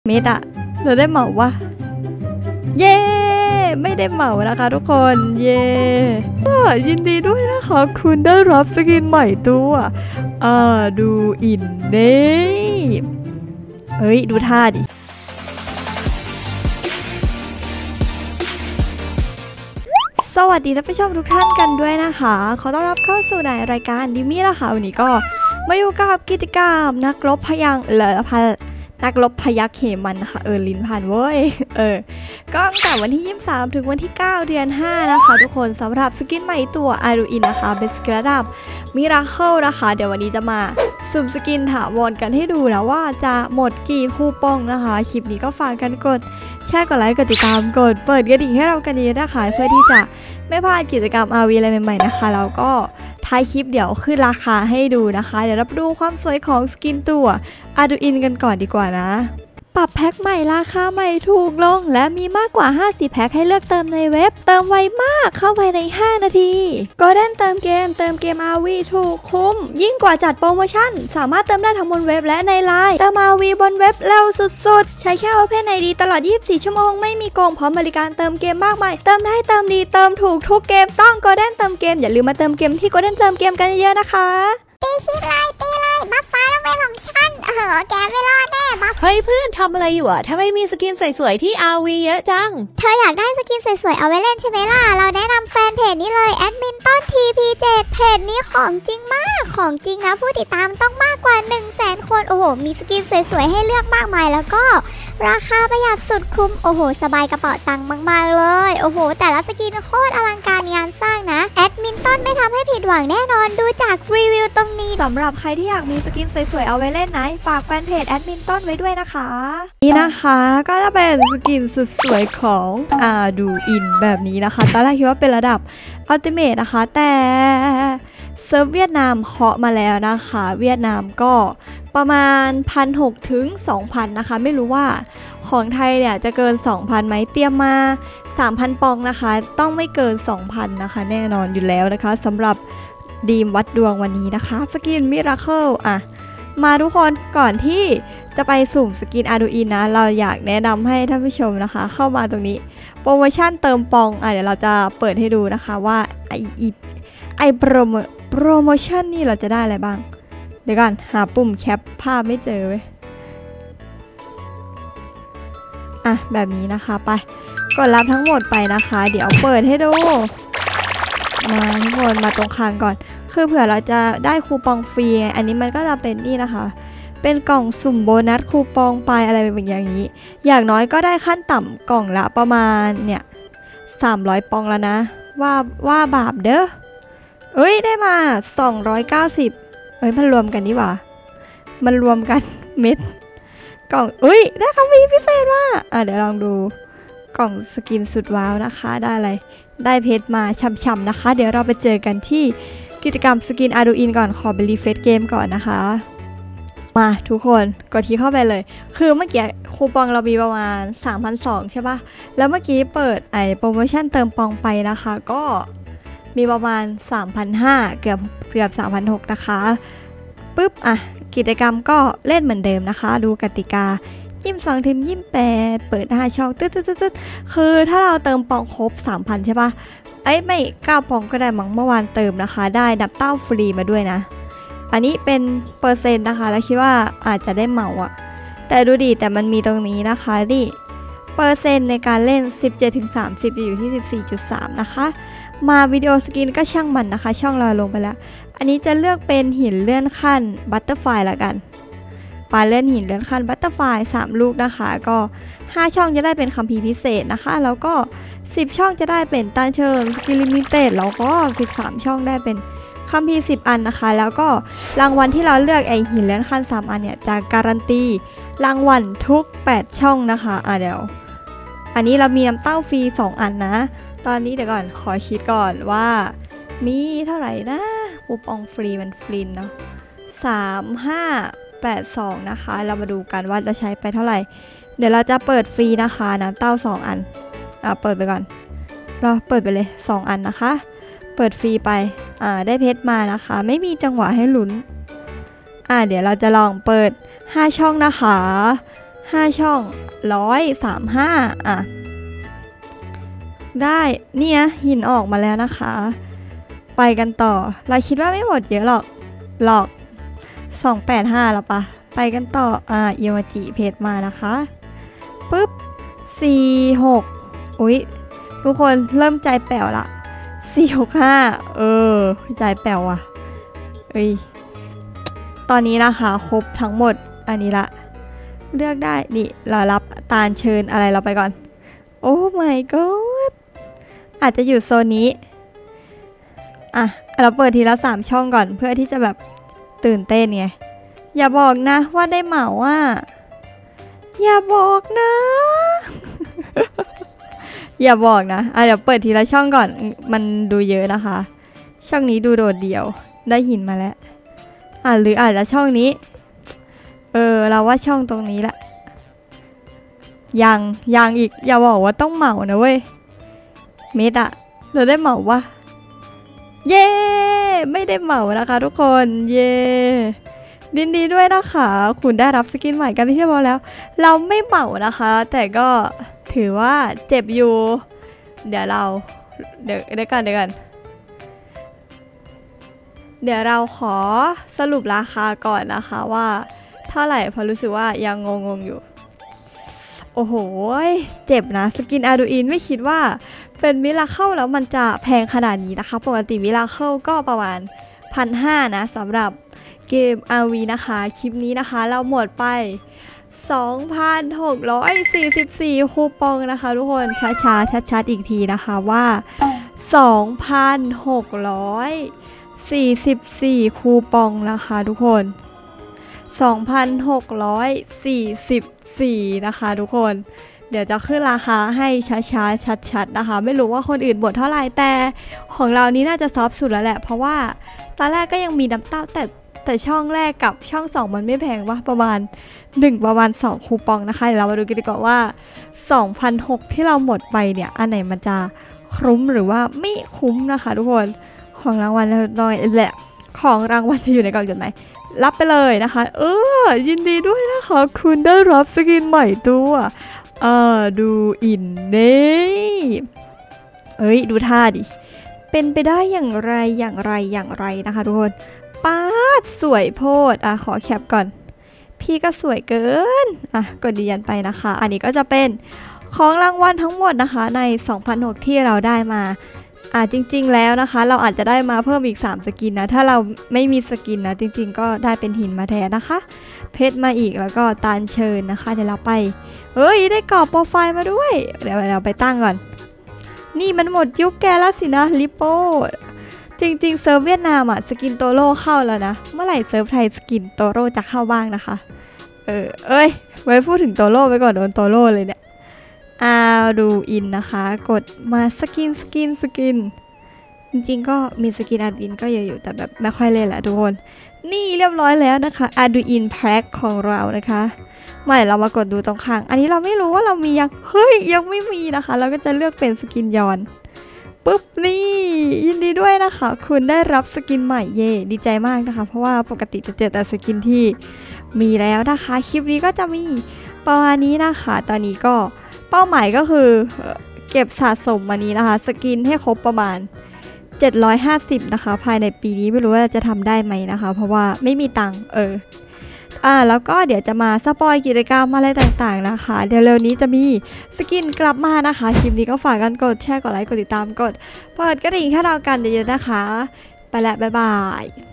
เมตรอะเราได้เหมาวะเย่ไม่ได้เหมานะคะทุกคนเย่ยินดีด้วยนะคะคุณได้รับสกินใหม่ตัวดูอินเน่เฮ้ยดูท่าดิสวัสดีท่านผู้ชมทุกท่านกันด้วยนะคะขอต้อนรับเข้าสู่ในรายการดิมี่นะคะวันนี้ก็มาอยู่กับกิจกรรมนักรบพยักพยัคฆ์เหมันนะคะลิ้นพันเว้ยก็ตั้งแต่วันที่23ถึงวันที่9เดือน5นะคะทุกคนสำหรับสกินใหม่ตัวอารูอินนะคะเป็นสกินระดับมิราเคิลนะคะเดี๋ยววันนี้จะมาสุ่มสกินถาวรกันให้ดูนะว่าจะหมดกี่คูปองนะคะคลิปนี้ก็ฝากกันกดแชร์กดไลค์กดติดตามกดเปิดกระดิ่งให้เรากันเยอะนะคะเพื่อที่จะไม่พลาดกิจกรรม RV อะไรใหม่ๆนะคะแล้วก็ท้ายคลิปเดี๋ยวขึ้นราคาให้ดูนะคะเดี๋ยวเราไปดูความสวยของสกินตัวอาดูอินกันก่อนดีกว่านะปรับแพ็คใหม่ราคาใหม่ถูกลงและมีมากกว่า50แพ็คให้เลือกเติมในเว็บเติมไวมากเข้าไปใน5นาทีก็เล่นเติมเกม RV ถูกคุ้มยิ่งกว่าจัดโปรโมชั่นสามารถเติมได้ทั้งบนเว็บและในไลน์เติม RV บนเว็บเร็วสุดๆใช้แค่ Open ID ตลอด24ชั่วโมงไม่มีโกงพร้อมบริการเติมเกมมากมายเติมได้เติมดีเติมถูกทุกเกมต้องก็เล่นเติมเกมอย่าลืมมาเติมเกมที่ก็เล่นเติมเกมกันเยอะๆนะคะตีคลิปเลยบัฟฟ้าลงไปของฉันแกไม่รอดแน่บัฟเฮ้ยเพื่อนทำอะไรอยู่อะทำไมมีสกินสวยๆที่ RV เยอะจังเธออยากได้สกินสวยๆเอาไว้เล่นใช่ไหมล่ะเราแนะนำแฟนเพจนี้เลยแอดมินต้น TP7 เพจนี้ของจริงมากของจริงนะผู้ติดตามต้องมากกว่า 100,000 คนโอ้โหมีสกินสวยๆให้เลือกมากมายแล้วก็ราคาประหยัดสุดคุ้มโอ้โหสบายกระเป๋าตังค์มากๆเลยโอ้โหแต่ละสกินโคตรอลังการงานสร้างนะแอดมินต้นไม่ทำให้ผิดหวังแน่นอนดูจากรีวิวตรงนี้สำหรับใครที่อยากมีสกินสวยๆเอาไว้เล่นนะฝากแฟนเพจแอดมินต้นไว้ด้วยนะคะนี่นะคะก็จะเป็นสกินสุดสวยของดูอินแบบนี้นะคะตอนแรกคิดว่าเป็นระดับอัลติเมทนะคะแต่เซิร์ฟเวียดนามเคาะมาแล้วนะคะเวียดนามก็ประมาณ 1,600 ถึง 2,000 นะคะไม่รู้ว่าของไทยเนี่ยจะเกิน 2,000 ไหมเตรียมมา 3,000 ปองนะคะต้องไม่เกิน 2,000 นะคะแน่นอนอยู่แล้วนะคะสำหรับดีมวัดดวงวันนี้นะคะสกินมิราเคิลมาทุกคนก่อนที่จะไปสุ่มสกินอาดูอินนะเราอยากแนะนำให้ท่านผู้ชมนะคะเข้ามาตรงนี้โปรโมชั่นเติมปองเดี๋ยวเราจะเปิดให้ดูนะคะว่าไอโปรโมชั่นนี่เราจะได้อะไรบ้างเดี๋ยวก่อนหาปุ่มแคปภาพไม่เจอเว้ยแบบนี้นะคะไปกดรับทั้งหมดไปนะคะเดี๋ยวเปิดให้ดูมาทุกคนมาตรงคางก่อนคือเผื่อเราจะได้คูปองฟรีอันนี้มันก็จะเป็นนี่นะคะเป็นกล่องสุ่มโบนัสคูปองไปอะไรแบบอย่างนี้อย่างน้อยก็ได้ขั้นต่ำกล่องละประมาณเนี่ย300ปองแล้วนะว่าบาปเด้อได้มา290มันรวมกันนี่หว่ามันรวมกันเม็ดกล่องได้คำวีพิเศษว่าเดี๋ยวลองดูกล่องสกินสุดว้าวนะคะได้อะไรได้เพชรมาช่ำๆนะคะเดี๋ยวเราไปเจอกันที่กิจกรรมสกินอาดูอินก่อนขอไปรีเฟซเกมก่อนนะคะมาทุกคนกดที่เข้าไปเลยคือเมื่อกี้คูปองเรามีประมาณ 3,200 ใช่ปะแล้วเมื่อกี้เปิดโปรโมชั่นเติมปองไปนะคะก็มีประมาณ 3,500 เกือบ 3,600 นะคะปึ๊บกิจกรรมก็เล่นเหมือนเดิมนะคะดูกติกา22ถึง28เปิด5ช่องตึ๊ดคือถ้าเราเติมปองครบ 3,000 ใช่ปะไม่9ปองก็ได้มั้งเมื่อวานเติมนะคะได้ดับเต้าฟรีมาด้วยนะอันนี้เป็นเปอร์เซ็นต์นะคะแล้วคิดว่าอาจจะได้เหมาแต่ดูดิแต่มันมีตรงนี้นะคะดิเปอร์เซ็นต์ในการเล่น 17-30 จะอยู่ที่ 14.3 นะคะมาวิดีโอสกินก็ช่างมันนะคะช่องเราลงไปแล้วอันนี้จะเลือกเป็นหินเลื่อนขั้นบัตเตอร์ไฟละกันปาเล่นหินเลื่อนขั้นบัตเตอร์ไฟ3ลูกนะคะก็5ช่องจะได้เป็นคัมภีร์พิเศษนะคะแล้วก็10ช่องจะได้เป็นตาเชิงสกิลลิมิเต็ดแล้วก็13ช่องได้เป็นคัมภีร์10อันนะคะแล้วก็รางวัลที่เราเลือกหินเลื่อนขั้น3อันเนี่ยจะการันตีรางวัลทุก8ช่องนะคะเดี๋ยวอันนี้เรามีน้ำเต้าฟรี2อันนะตอนนี้เดี๋ยวก่อนขอคิดก่อนว่ามีเท่าไหร่นะคูปองฟรีมันฟรีเนาะ3582นะคะเรามาดูกันว่าจะใช้ไปเท่าไหร่เดี๋ยวเราจะเปิดฟรีนะคะน้ำเต้า2อันเปิดไปก่อนเราเปิดไปเลย2อันนะคะเปิดฟรีไปได้เพชรมานะคะไม่มีจังหวะให้ลุ้นเดี๋ยวเราจะลองเปิด5ช่องนะคะ 5 ช่อง135อ่ะได้เนี่ยหินออกมาแล้วนะคะไปกันต่อเราคิดว่าไม่หมดเยอะหรอก285แล้วปะไปกันต่อเยวาจิเพจมานะคะปึ๊บ46อุ๊ยทุกคนเริ่มใจแป๋วละ465ใจแป๋วอ่ะตอนนี้นะคะครบทั้งหมดอันนี้ละเลือกได้นี่เรารับตาลเชิญอะไรเราไปก่อนโอ้ my god อาจจะอยู่โซนนี้อ่ะเราเปิดทีละ3 ช่องก่อนเพื่อที่จะแบบตื่นเต้นไงอย่าบอกนะว่าได้เหมาอ่ะอย่าบอกนะ อย่าบอกนะเดี๋ยวเปิดทีละช่องก่อนมันดูเยอะนะคะช่องนี้ดูโดดเดี่ยวได้หินมาแล้วหรืออาจจะช่องนี้เราว่าช่องตรงนี้แหละยังอีกอย่าบอกว่าต้องเหมานะเว้ยเม็ดเราได้เหมาวะเย้ไม่ได้เหมานะคะทุกคนเย้ยินดีด้วยนะคะคุณได้รับสกินใหม่กันที่เรียบร้อยแล้วเราไม่เหมานะคะแต่ก็ถือว่าเจ็บอยู่เดี๋ยวกันเดี๋ยวเราขอสรุปราคาก่อนนะคะว่าเท่าไหร่เพราะรู้สึกว่ายังงงอยู่โอ้โหเจ็บนะสกินอาดูอินไม่คิดว่าเป็นมิราเคิลแล้วมันจะแพงขนาดนี้นะคะปกติมิราเคิลก็ประมาณ 1,500 นะสำหรับเกม RV นะคะคลิปนี้นะคะเราหมดไป 2,644 คูปองนะคะทุกคนช้าๆชัดๆอีกทีนะคะว่า 2,644 คูปองนะคะทุกคน2,644 นะคะทุกคนเดี๋ยวจะขึ้นราคาให้ช้าๆชัดๆนะคะไม่รู้ว่าคนอื่นบทเท่าไหร่แต่ของเรานี้น่าจะซอฟสุดแล้วแหละเพราะว่าตอนแรกก็ยังมีน้ำเต้าแต่ช่องแรกกับช่อง2มันไม่แพงวะประมาณ2คูปองนะคะเดี๋ยวเรามาดูกันดีกว่าว่า 2,600 ที่เราหมดไปเนี่ยอันไหนมันจะคุ้มหรือว่าไม่คุ้มนะคะทุกคนของรางวัลน้อยแหละของรางวัลจะอยู่ในกล่องจดหมายรับไปเลยนะคะยินดีด้วยนะคะคุณได้รับสกินใหม่ตัวดูอินเน่ดูท่าดิเป็นไปได้อย่างไรนะคะทุกคนป๊าดสวยโพดขอแคปก่อนพี่ก็สวยเกินกดยืนยันไปนะคะอันนี้ก็จะเป็นของรางวัลทั้งหมดนะคะใน 2,600 ที่เราได้มาจริงๆแล้วนะคะเราอาจจะได้มาเพิ่มอีก3สกินนะถ้าเราไม่มีสกินนะจริงๆก็ได้เป็นหินมาแทนนะคะเพชรมาอีกแล้วก็ตาลเชิญนะคะเดี๋ยวเราไปได้กรอบโปรไฟล์มาด้วยเดี๋ยวเราไปตั้งก่อนนี่มันหมดยุคแกแล้วสินะลิปโป้จริงๆเซิร์ฟเวียดนามสกินโตโร่เข้าแล้วนะเมื่อไหร่เซิร์ฟไทยสกินโตโร่จะเข้าบ้างนะคะไว้พูดถึงโตโร่ไปก่อนโดนโตโร่เลยเนี่ยดูอินนะคะกดมาสกินจริงๆก็มีสกินอาดูอินก็เยอะอยู่แต่แบบไม่ค่อยเล่นแหละทุกคนนี่เรียบร้อยแล้วนะคะอาดูอินแพ็คของเรานะคะไม่เรามากดดูตรงข้างอันนี้เราไม่รู้ว่าเรามียังไม่มีนะคะเราก็จะเลือกเป็นสกินย้อนปุ๊บนี่ยินดีด้วยนะคะคุณได้รับสกินใหม่เย่ดีใจมากนะคะเพราะว่าปกติจะเจอแต่สกินที่มีแล้วนะคะคลิปนี้ก็จะมีประมาณนี้นะคะตอนนี้ก็เป้าหมายก็คือเก็บสะสมมานี้นะคะสกินให้ครบประมาณ750นะคะภายในปีนี้ไม่รู้ว่าจะทำได้ไหมนะคะเพราะว่าไม่มีตังค์แล้วก็เดี๋ยวจะมาสปอยกิจกรรมอะไรต่างๆนะคะเดี๋ยวเร็วนี้จะมีสกินกลับมานะคะคลิปนี้ก็ฝากกันกดแชร์กดไลค์กดติดตามกดเปิดกระดิ่งให้เรากันเยอะๆนะคะไปแล้วบ๊ายบาย